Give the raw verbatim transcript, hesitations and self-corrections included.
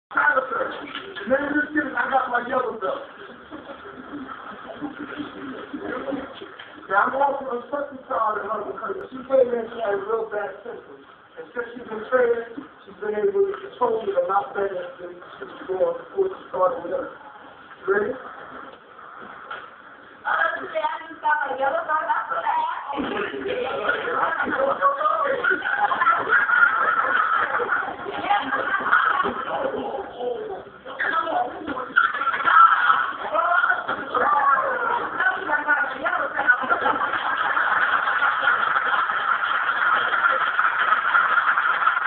Tyler, the name of this kid is I got my yellow belt. Yeah, I'm also a second child in her because she came in, she had a real bad temper. And since she's been training, she's been able to control it a lot better than she was doing before she started with us. Ready?